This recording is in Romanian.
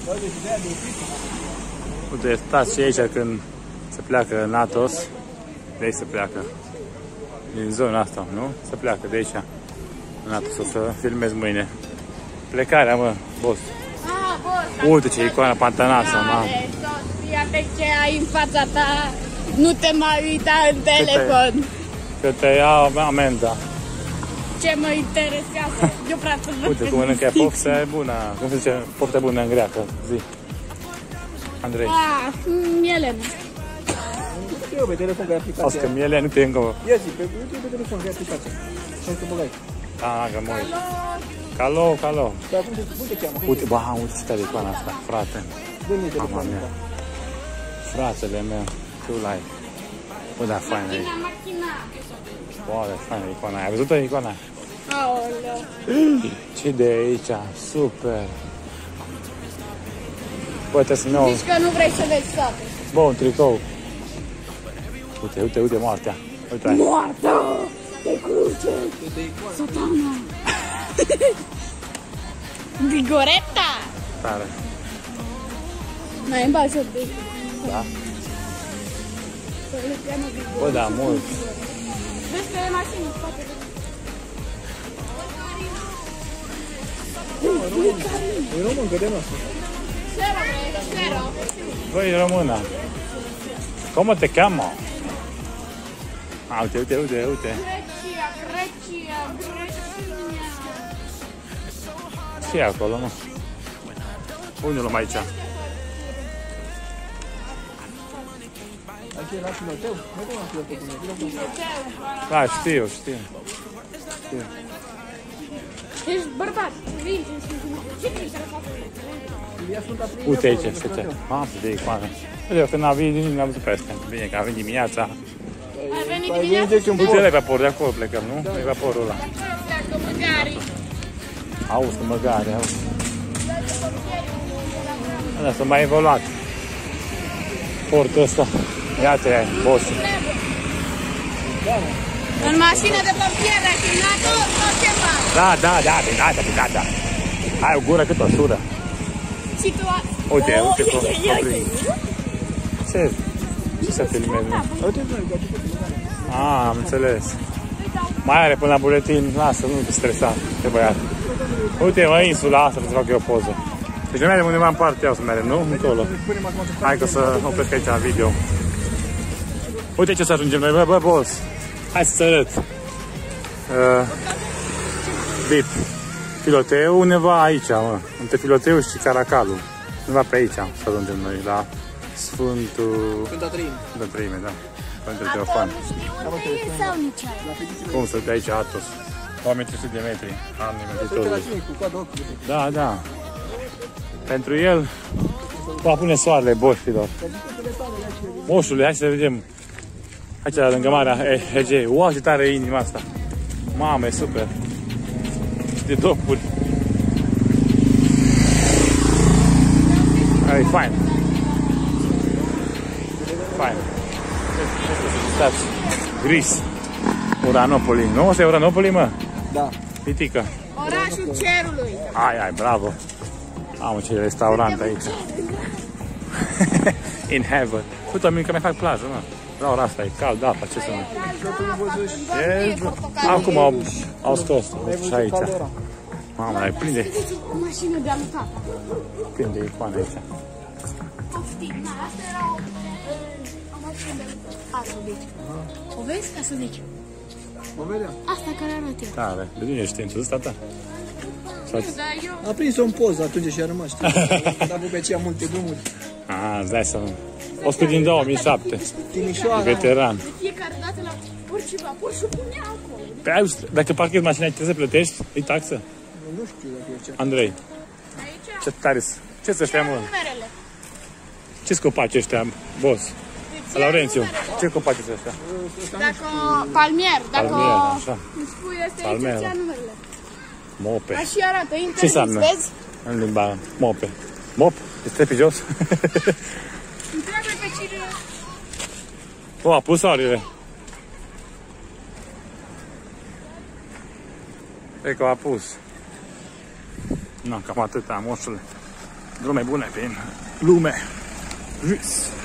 Uite, stați și aici când se pleacă Natos. De aici se pleacă. Din zona asta, nu? Se pleacă de aici. Natos, o să filmez mâine. Plecarea, mă, boss. Uite ce icoana pantanasă, mă. Iată ce ai în fața ta. Nu te mai uita în telefon. Că te ia amenda. Ce mă interesează? Eu vreau să văd. Uite cum mănâncă poftă bună. Cum se zice? Poftă bună în greacă. Zi. Andrei. Miele. Eu pe telefon că ai aplicația. Auzi că miele nu te încă. Ia zi, pe telefon că ai aplicația. Și să băgai. Că mă uit. Calo. Dar cum te cheamă? Uite, uite ce tare icoana asta, frate. Dă-mi telefonul ăsta. Fratele meu, tu l-ai. Bă, da, faină e. Wow, de faină icoana. Ai văzut-o icoana? Aoleu. Ce de aici? Super. Bă, trebuie să ne Zici că nu vrei să vezi toate. Bă, un tricou. Uite, moartea. Uite. Moartea! De cruce! Satana! Vigoreta! Tare. N-ai în bază de... Da? Bă, da, mult. Vezi că e mașină în spate. E româncă de noastră. Zero. Băi, română. Cum te cheamă? Uite. Grecia. Ce e acolo, mă? Unde luăm aici? Aici era Timoteu? Nu cum am fi Timoteu? Da, știu. Ești bărbat. Vin. Ce vrei să facă? Uite aici, ce? Mamă, de icoană. Eu când am venit, n-am văzut pe astea. Bine că a venit dimineața. Ai venit dimineața? Uite, ăla e vaporul, de acolo plecăm, nu? E vaporul ăla. Pleacă măgarii. Auzi, măgare, auzi. Ăla s-a mai evoluat. Portul ăsta. Iată-i, bossul. În mașină de pompieri, ai filmat-o sau ceva? Da. Ai o gură cât o sură. Și tu... Uite, Ce să filmezi? Am înțeles. Mai are până la buletin. Lasă, nu te stresa, te băiat. Uite, mă, insula asta, să fac eu o poză. Deci noi mergem undeva în partea, o să mergem, nu? Încolo. Hai că să opresc aici video. Uite ce să ajungem noi, bă, boss. Hai să-ți arăt. Bip. Filoteu undeva aici, mă. Între Filoteu și Caracalul. Undeva pe aici să ajungem noi, la Sfântul... Sfânta Treime, da. Pentru Teofan. Cum să te aici, Atos? 1300 de metri. Am nimetitorul. Da. Pentru el va pune soarele boșilor. Moșule, hai să vedem. Aici, lângă Marea Egee. Wow, ce tare e inima asta. Mamă, e super. De dopuri. E fain. Stați. Gris. Uranopoli. Nu? Asta e Uranopoli, mă? Da. Pitică. Orașul cerului. Ai, bravo. Am ce restaurant aici. In heaven. Uite, mică mai fac plajă, mă. La ora asta e cald, apa, ce să nu. Acum au scos și aici. Mamă, ai plin de... O mașină de alutat. Plin de icoane aici. Poftim, asta era o mașină de alutat. Asta de aici. O vezi? Asta de aici. O vedem. Asta care arată eu. Tare. De unde ești? Tu ăsta ta? A prins-o în poză atunci și a rămas, știi? Când a avut pe aceea multe drumuri. Îți dai seama. Oscă din 2007. Timișoara. Veteran. De fiecare dată la orice vapor și-o punea acolo. Dacă parchezi mașina, trebuie să plătești? E taxă? Nu știu dacă e cea. Andrei, Aici? ce tare ce-s ăștia, mă? Numerele. Ce-s copaci ăștia, boss? Laurențiu, ce copaci sunt ăștia? Dacă palmier, dacă Palmier, așa. îmi spui asta Palmier. aici, ți-a numerele. Mope. Așa arată, Ce interziți, înseamnă? vezi? În limba mope. Mop? Este pe jos? Întreabă pe cine... O, a pus soarele. Cred că a pus. Nu, cam atâta, moșule. drume bune prin lume. Rus.